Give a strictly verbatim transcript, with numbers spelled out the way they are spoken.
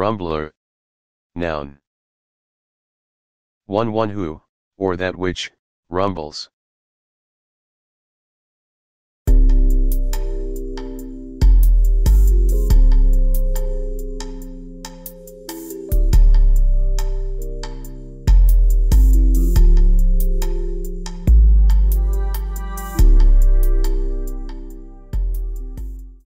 rumbler, noun. one One who, or that which, rumbles.